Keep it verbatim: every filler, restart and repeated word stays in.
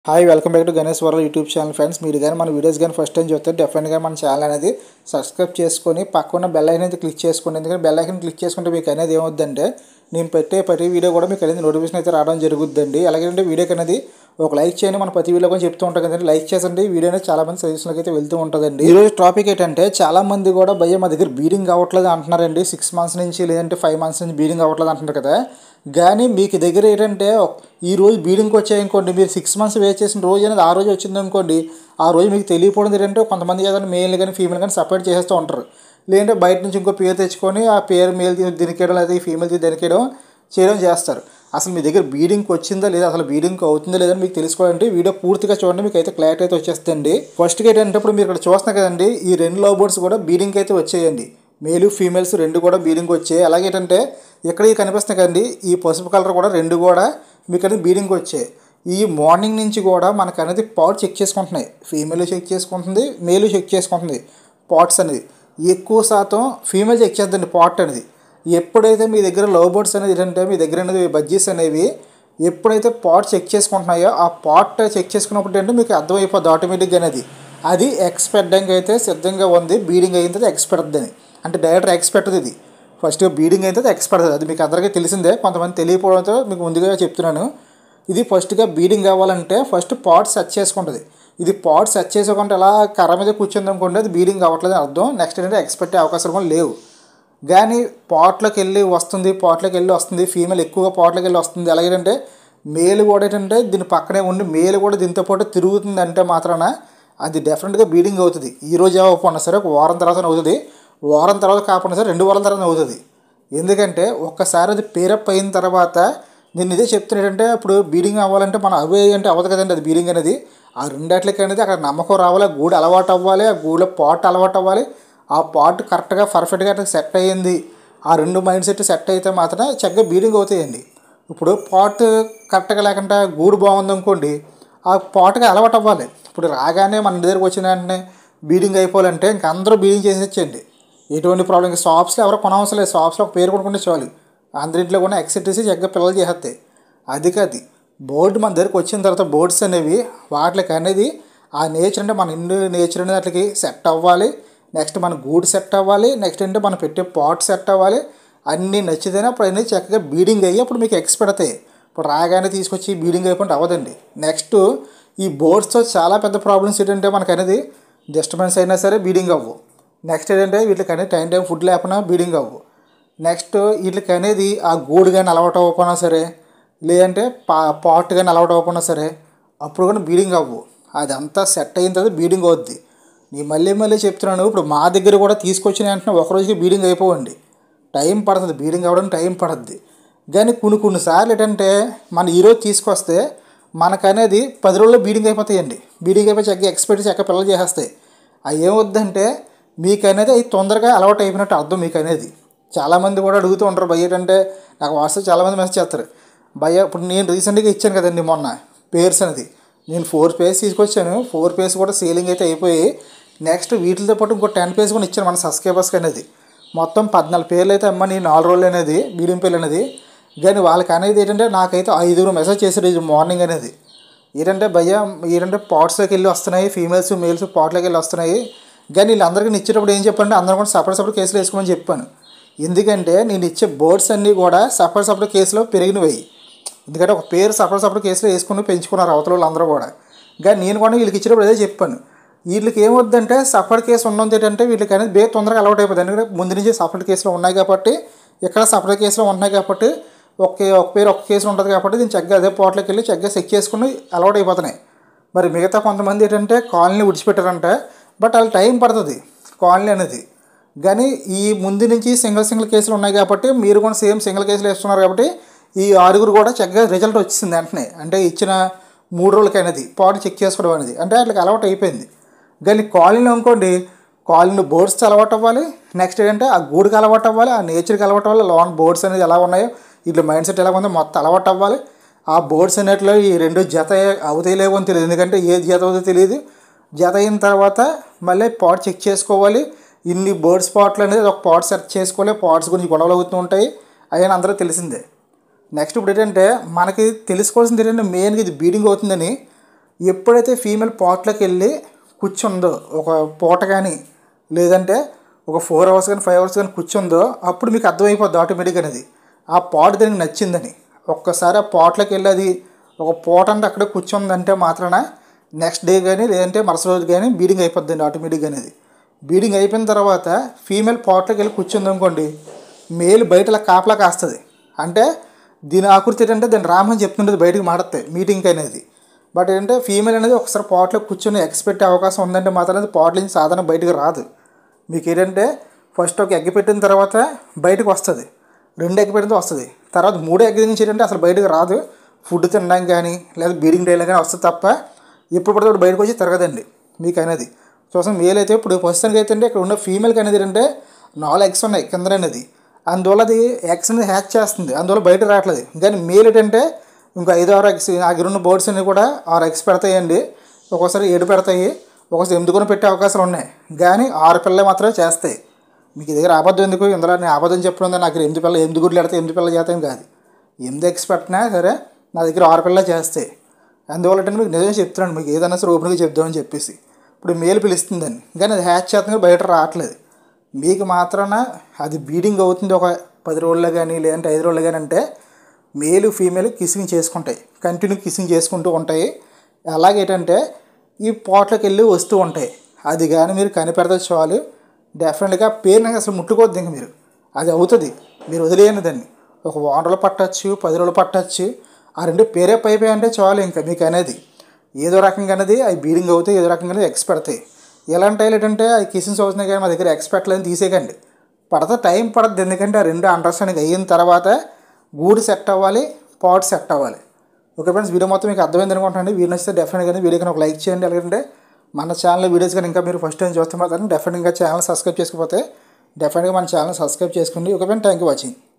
Hi welcome back to Ganesh world YouTube channel friends. మీరు కానీ మన వీడియోస్ కానీ ఫస్ట్ టైం చూస్తే డెఫినెట్గా మన ఛానల్ అనేది సబ్స్క్రైబ్ చేసుకొని పక్కన బెల్ ఐకాన్ అయితే క్లిక్ చేసుకోండి. ఎందుకంటే బెల్ ఐకాన్ క్లిక్ చేసుకుంటే మీకు అనేది ఏమవుద్దంటే నేను పెట్టే ప్రతి వీడియో కూడా మీకు అనేది నోటిఫికేషన్ అయితే రావడం జరుగుద్దండి. అలాగే వీడియోకి అనేది ఒక లైక్ చేయండి. మన ప్రతి వీడియో కూడా చెప్తూ ఉంటాం కదండి, లైక్ చేసండి. వీడియో అనేది చాలా మంది సజెషన్లకు అయితే వెళ్తూ ఉంటుందండి. ఈరోజు టాపిక్ ఏంటంటే చాలా మంది కూడా భయ్య మా దగ్గర బీడింగ్ అవ్వట్లేదు అంటున్నారండి. సిక్స్ మంత్స్ నుంచి లేదంటే ఫైవ్ మంత్స్ నుంచి బీడింగ్ అవ్వట్లేదు అంటున్నారు కదా. కానీ మీకు దగ్గర ఏంటంటే ఈ రోజు బీడింగ్కి వచ్చాయనుకోండి, మీరు సిక్స్ మంత్స్ వెయిట్ చేసిన రోజు అనేది ఆ రోజు వచ్చింది అనుకోండి, ఆ రోజు మీకు తెలియకపోవడం ఏంటంటే కొంతమంది ఏదైనా మేల్ కానీ ఫీమేల్ కానీ సపరేట్ చేసేస్తూ ఉంటారు. లేదంటే బయట నుంచి ఇంకో పేరు తెచ్చుకొని ఆ పేరు మేల్ దినికేయడం లేదా ఫీమేల్ దినికేయడం చేయడం చేస్తారు. అసలు మీ దగ్గర బీడింగ్కి వచ్చిందా లేదా, అసలు బీడింగ్ అవుతుందా లేదని మీకు తెలుసుకోవాలంటే వీడియో పూర్తిగా చూడండి, మీకు అయితే క్లారిటీ అయితే వచ్చేస్తుంది. ఫస్ట్గా ఏంటంటే ఇప్పుడు మీరు ఇక్కడ చూస్తున్నారు కదండి, ఈ రెండు లవ్ బర్డ్స్ కూడా బీడింగ్కి అయితే వచ్చేయండి. మేలు ఫీమేల్స్ రెండు కూడా బీడింగ్ వచ్చాయి. అలాగే ఏంటంటే ఇక్కడ ఈ కనిపిస్తున్నాయి కదండి, ఈ పసుపు కలర్ కూడా రెండు కూడా మీకు అనేది బీడింగ్ వచ్చాయి. ఈ మార్నింగ్ నుంచి కూడా మనకు అనేది పాట్ చెక్ చేసుకుంటున్నాయి. ఫీమేల్ చెక్ చేసుకుంటుంది, మేలు చెక్ చేసుకుంటుంది. పాట్స్ అనేది ఎక్కువ శాతం ఫీమేల్ చెక్ చేద్దండి పాట్ అనేది. ఎప్పుడైతే మీ దగ్గర లవ్ బర్డ్స్ అనేది ఏంటంటే మీ దగ్గర అనేది బజ్జీస్ అనేవి ఎప్పుడైతే పాట్ చెక్ చేసుకుంటున్నాయో ఆ పాట్ చెక్ చేసుకున్నప్పుడు ఏంటంటే మీకు అర్థమైపోద్ది ఆటోమేటిక్గా అనేది అది ఎక్స్పెక్టింగ్ అయితే సిద్ధంగా ఉంది, బీడింగ్ అయిన తర్వాత ఎక్స్పెక్ట్ అని. అంటే డైరెక్ట్ ఎక్స్పెక్ట్ ఇది ఫస్ట్ బీడింగ్ అయితే ఎక్స్పెక్ట్ అది మీకు అందరికీ తెలిసిందే, కొంతమంది తెలియకపోవడంతో మీకు ముందుగా చెప్తున్నాను. ఇది ఫస్ట్గా బీడింగ్ అవ్వాలంటే ఫస్ట్ పాట్ సెట్ చేసుకుంటుంది. ఇది పాట్ సెట్ చేసుకోకుండా ఎలా కర్ర మీద కూర్చుంది అనుకోండి, అది బీడింగ్ అవ్వట్లేదు అర్థం. నెక్స్ట్ ఏంటంటే ఎక్స్పెక్ట్ అవకాశాలు కూడా లేవు. కానీ పాట్లోకి వెళ్ళి వస్తుంది, పాట్లోకి వెళ్ళి వస్తుంది, ఫీమేల్ ఎక్కువగా పాట్లోకి వెళ్ళి వస్తుంది. అలాగేంటే మేలు కూడా ఏంటంటే దీని పక్కనే ఉండి మేలు కూడా దీంతో పాటు తిరుగుతుంది అంటే మాత్రాన అది డెఫినెట్గా బీడింగ్ అవుతుంది. ఈరోజు అవ్వకపోయినా సరే ఒక వారం తర్వాత అవుతుంది, వారం తర్వాత కాకుండా సరే రెండు వారాల తర్వాత అవుతుంది. ఎందుకంటే ఒక్కసారి అది పేరప్ అయిన తర్వాత నేను ఇదే చెప్తున్నాను ఏంటంటే ఇప్పుడు బీడింగ్ అవ్వాలంటే మనం అవే అంటే అవ్వదు కదండి. అది బీడింగ్ అనేది ఆ రెండాట్లకి అనేది అక్కడ నమ్మకం రావాలి, ఆ గూడు అలవాటు అవ్వాలి, ఆ గూడులో పాట్ అలవాటు అవ్వాలి. ఆ పాట్ కరెక్ట్గా పర్ఫెక్ట్గా సెట్ అయ్యింది, ఆ రెండు మైండ్ సెట్ సెట్ అయితే మాత్రం చక్కగా బీడింగ్ అవుతాయండి. ఇప్పుడు పాట్ కరెక్ట్గా లేకుండా గూడు బాగుంది అనుకోండి, ఆ పాట్గా అలవాటు అవ్వాలి. ఇప్పుడు రాగానే మన దగ్గరకు వచ్చిన వెంటనే బీడింగ్ అయిపోవాలంటే ఇంక అందరూ బీడింగ్ చేసేచ్చండి. ఎటువంటి ప్రాబ్లం ఇంకా షాప్స్లో ఎవరో కొనవసరం లేదు, షాప్స్లో ఒక పేరు కొనుక్కుంటే చాలు, అందరింట్లో కూడా ఎక్సెప్ట్ చేసి చక్కగా పిల్లలు చేసేస్తాయి. అది కాదు బోర్డు మన దగ్గరకు వచ్చిన తర్వాత బోర్డ్స్ అనేవి వాటికి అనేది ఆ నేచర్ అంటే మన ఇండు నేచర్ అనేది వాటికి సెట్ అవ్వాలి. నెక్స్ట్ మన గూడు సెట్ అవ్వాలి, నెక్స్ట్ అంటే మనం పెట్టే పాట్ సెట్ అవ్వాలి. అన్నీ నచ్చితేనే అప్పుడు అనేది చక్కగా బీడింగ్ అయ్యి అప్పుడు మీకు ఎక్స్ పెడతాయి. ఇప్పుడు రాగానే తీసుకొచ్చి బీడింగ్ అయిపోతే అవ్వదండి. నెక్స్ట్ ఈ బోర్డ్స్తో చాలా పెద్ద ప్రాబ్లమ్స్ ఏంటంటే మనకు అనేది డిస్టర్బెన్స్ అయినా సరే బీడింగ్ అవ్వు. నెక్స్ట్ ఏంటంటే వీటికి అనేది టైం టైం ఫుడ్ లేకపోయినా బీడింగ్ అవ్వు. నెక్స్ట్ వీటికి అనేది ఆ గూడు కానీ అలవాటు అవ్వకపోయినా సరే, లేదంటే పా పాట్ కానీ అలవాటు అవ్వకపోయినా సరే అప్పుడు కానీ బీడింగ్ అవ్వు. అదంతా సెట్ అయిన తర్వాత బీడింగ్ అవుద్ది. నేను మళ్ళీ మళ్ళీ చెప్తున్నాను, ఇప్పుడు మా దగ్గర కూడా తీసుకొచ్చిన వెంటనే ఒకరోజుకి బీడింగ్ అయిపోవండి, టైం పడుతుంది, బీడింగ్ అవ్వడానికి టైం పడుతుంది. కానీ కొన్ని కొన్నిసార్లు ఏంటంటే మనం ఈరోజు తీసుకొస్తే మనకనేది పది రోజుల్లో బీడింగ్ అయిపోతాయండి. బీడింగ్ అయిపోయి చక్కగా ఎక్స్పెక్ట్ చక్కగా పిల్లలు చేసేస్తాయి. అవి ఏమవుద్దంటే మీకు అనేది అవి తొందరగా అలవాటు అయిపోయినట్టు అర్థం. మీకు అనేది చాలామంది కూడా అడుగుతూ ఉంటారు, భయ్య ఏంటంటే నాకు వాట్సాప్ చాలామంది మెసేజ్ చేస్తారు, భయ్య ఇప్పుడు నేను రీసెంట్గా ఇచ్చాను కదండి మొన్న పేర్స్ అనేది, నేను ఫోర్ పేర్స్ తీసుకొచ్చాను. ఫోర్ పేర్స్ కూడా సేలింగ్ అయితే అయిపోయి నెక్స్ట్ వీటితో పాటు ఇంకో టెన్ పేర్స్ కూడా ఇచ్చాను మన సబ్స్క్రైబర్స్కి అనేది. మొత్తం పద్నాలుగు పేర్లు అయితే అమ్మ నేను నాలుగు రోజులు అనేది బీడింగ్ పేర్లు అనేది. కానీ వాళ్ళకి అనేది ఏంటంటే నాకైతే ఐదుగురు మెసేజ్ చేశారు ఇది మార్నింగ్ అనేది. ఏంటంటే భయ్య ఏంటంటే పాట్స్లోకి వెళ్ళి వస్తున్నాయి, ఫీమేల్స్ మేల్స్ పాట్లోకి వెళ్ళి వస్తున్నాయి. కానీ వీళ్ళందరికీ ఇచ్చేటప్పుడు ఏం చెప్పండి, అందరూ కూడా సపరేట్ సపరేట్ కేసులు వేసుకోమని చెప్పాను. ఎందుకంటే నేను ఇచ్చే బోర్డ్స్ అన్నీ కూడా సపరేట్ సపరేట్ కేసులో పెరిగినవి. ఎందుకంటే ఒక పేరు సపరేట్ సపరేట్ కేసులో వేసుకుని పెంచుకున్నారు అవతల వాళ్ళు అందరూ కూడా. కానీ నేను కూడా వీళ్ళకి ఇచ్చేటప్పుడు అదే చెప్పాను, వీళ్ళకి ఏమొద్దంటే సపరేట్ కేసు ఉన్నది ఏంటంటే వీళ్ళకి అనేది బే తొందరగా అలవాటు అయిపోతుంది. ఎందుకంటే ముందు నుంచి సపరేట్ కేసులో ఉన్నాయి కాబట్టి, ఇక్కడ సపరేట్ కేసులో ఉన్నాయి కాబట్టి ఒకే ఒక పేరు ఒక కేసులో ఉంటుంది కాబట్టి దీన్ని చక్కగా అదే పాట్లోకి వెళ్ళి చక్కగా చెక్ చేసుకుని అలవాటు అయిపోతున్నాయి. మరి మిగతా కొంతమంది ఏంటంటే కాలనీ విడిచిపెట్టారంటే బట్ వాళ్ళ టైం పడుతుంది కాలనీ అనేది. కానీ ఈ ముందు నుంచి సింగిల్ సింగిల్ కేసులు ఉన్నాయి కాబట్టి మీరు కూడా సేమ్ సింగిల్ కేసులు వేస్తున్నారు కాబట్టి ఈ ఆరుగురు కూడా చక్కగా రిజల్ట్ వచ్చింది వెంటనే. అంటే ఇచ్చిన మూడు రోజులకి అనేది పాటు చెక్ చేసుకోవడం అనేది అంటే వాళ్ళకి అలవాటు అయిపోయింది. కానీ కాలనీలో అనుకోండి, కాలనీ బోర్డ్స్కి అలవాటు అవ్వాలి, నెక్స్ట్ ఏంటంటే ఆ గూడుకి అలవాటు అవ్వాలి, ఆ నేచర్కి అలవాటు అవ్వాలి, లాంగ్ బోర్డ్స్ అనేది ఎలా ఉన్నాయో ఇట్లా మైండ్ సెట్ ఎలా ఉందో మొత్తం అలవాటు అవ్వాలి. ఆ బోర్డ్స్ అనేట్లో ఈ రెండు జత అవుతాయి లేవో అని తెలియదు, ఎందుకంటే ఏ జత అవుతుందో తెలియదు. జత అయిన తర్వాత మళ్ళీ పాట్ చెక్ చేసుకోవాలి. ఇన్ని బోర్డ్ స్పాట్లు అనేది ఒక పాట్ సెర్చ్ చేసుకోవాలి. పాట్స్ గురించి గొడవలు అవుతూ ఉంటాయి, అయ్యని అందరూ తెలిసిందే. నెక్స్ట్ ఇప్పుడు ఏంటంటే మనకి తెలుసుకోవాల్సింది ఏంటంటే మెయిన్గా ఇది బీడింగ్ అవుతుందని ఎప్పుడైతే ఫీమేల్ పాట్లోకి వెళ్ళి కూర్చుందో ఒక పూట కానీ లేదంటే ఒక ఫోర్ అవర్స్ కానీ ఫైవ్ అవర్స్ కానీ కూర్చుందో అప్పుడు మీకు అర్థమైపోద్ది ఆటోమేటిక్గా అనేది ఆ పాట్ దానికి నచ్చిందని. ఒక్కసారి ఆ పాట్లోకి వెళ్ళి అది ఒక పూట అంటే అక్కడే కూర్చుందంటే మాత్రాన నెక్స్ట్ డే కానీ లేదంటే మరుసటి రోజు కానీ బీడింగ్ అయిపోద్దండి ఆటోమేటిక్గా అనేది. బీడింగ్ అయిపోయిన తర్వాత ఫీమేల్ పాట్లోకి వెళ్ళి కూర్చుంది అనుకోండి, మేల్ బయటలా కాపలా కాస్తుంది. అంటే దీని ఆకృతి ఏంటంటే దాని రామని చెప్తుంటుంది బయటకు మాడతాయి మీటింగ్ అనేది. బట్ ఏంటంటే ఫీమేల్ అనేది ఒకసారి పాట్లో కూర్చొని ఎక్స్పెక్ట్ అవకాశం ఉందంటే మాత్రం అది పాట్ నుంచి సాధారణ బయటకు రాదు. మీకు ఏంటంటే ఫస్ట్ ఒక ఎగ్ పెట్టిన తర్వాత బయటకు వస్తుంది, రెండు ఎగ్ పెట్టిన వస్తుంది, తర్వాత మూడో ఎగ్ నుంచి ఏంటంటే అసలు బయటకు రాదు. ఫుడ్ తినడానికి కానీ లేదా బీడింగ్ టైంలో కానీ వస్తుంది తప్ప ఎప్పుడు పడితే అప్పుడు బయటకు వచ్చి తిరగదండి మీకు అనేది. చూసాం మేల్ అయితే ఇప్పుడు ప్రస్తుతానికి అయితే అంటే ఇక్కడ ఉన్న ఫీమేల్కి అనేది ఏంటంటే నాలుగు ఎగ్స్ ఉన్నాయి కింద అనేది, అందువల్ల అది ఎగ్స్ అనేది హ్యాచ్ చేస్తుంది, అందువల్ల బయట రావట్లేదు. కానీ మేల్ ఏంటంటే ఇంకా ఐదు ఆరు ఎగ్స్ దగ్గర ఉన్న బర్డ్స్ అన్ని కూడా ఆరు ఎగ్స్ పెడతాయండి, ఒక్కోసారి ఏడు పెడతాయి, ఒక్కోసారి ఎనిమిది కూడా పెట్టే అవకాశాలు ఉన్నాయి. కానీ ఆరు పిల్లలు మాత్రమే చేస్తాయి. మీకు దగ్గర ఆబద్ధం ఎందుకు, ఇందులో నేను ఆబద్ధం చెప్పడం నాకు ఎనిమిది పిల్లలు ఎనిమిది గుడ్లు పెడితే ఎనిమిది పిల్లలు చేస్తాం కాదు, ఎనిమిది ఎగ్స్ పెట్టినా సరే నా దగ్గర ఆరు పిల్లలు చేస్తాయి. అందువల్ల అంటే మీకు నిజంగా చెప్తున్నాను, మీకు ఏదైనా సరే ఓపెన్గా చెప్దామని చెప్పేసి. ఇప్పుడు మేల్ పిలుస్తుందని కానీ అది హ్యాచ్ చేస్తుంది బయట రావట్లేదు. మీకు మాత్రాన అది బీడింగ్ అవుతుంది ఒక పది రోజుల్లో కానీ లేదంటే ఐదు రోజుల్లో కానీ అంటే మేలు ఫీమేల్ కిస్సింగ్ చేసుకుంటాయి, కంటిన్యూ కిస్సింగ్ చేసుకుంటూ ఉంటాయి. అలాగేంటంటే ఈ పాట్లోకి వెళ్ళి వస్తూ ఉంటాయి. అది కానీ మీరు కనిపెడితే చాలు డెఫినెట్గా పేరుని అసలు ముట్టుకోవద్దు. ఇంక మీరు అది అవుతుంది, మీరు వదిలేయని దాన్ని ఒక వారం రోజులు పట్టచ్చు, పది రోజులు పట్టచ్చు, ఆ రెండు పేరే పైపోయి అంటే చాలు ఇంకా మీకు అనేది ఏదో రకంగా అనేది అవి బీడింగ్ అవుతాయి, ఏదో రకంగా అనేది ఎగ్స్ పెడతాయి. ఎలాంటి ఏంటంటే అవి కిస్సింగ్స్ అవుతున్నాయి కానీ మా దగ్గర ఎగ్స్ పెట్టలేని తీసేయకండి, పడితే టైం పడుతుంది. ఎందుకంటే ఆ రెండు అండర్స్టాండింగ్ అయిన తర్వాత గూడు సెట్ అవ్వాలి, పాట్ సెట్ అవ్వాలి. ఓకే ఫ్రెండ్స్, వీడియో మొత్తం మీకు అర్థమైంది అనుకుంటానండి. వీడియో నచ్చితే డెఫినెట్గా వీడియో కానీ ఒక లైక్ చేయండి. అలాగంటే మన ఛానల్ వీడియోస్ కానీ ఇంకా మీరు ఫస్ట్ టైం చూస్తే మాత్రం డెఫినెట్గా ఛానల్ సబ్స్క్రైబ్ చేసుకోకపోతే డెఫినెట్గా మన ఛానల్ సబ్స్క్రైబ్ చేసుకోండి. Okay friend, thank you watching.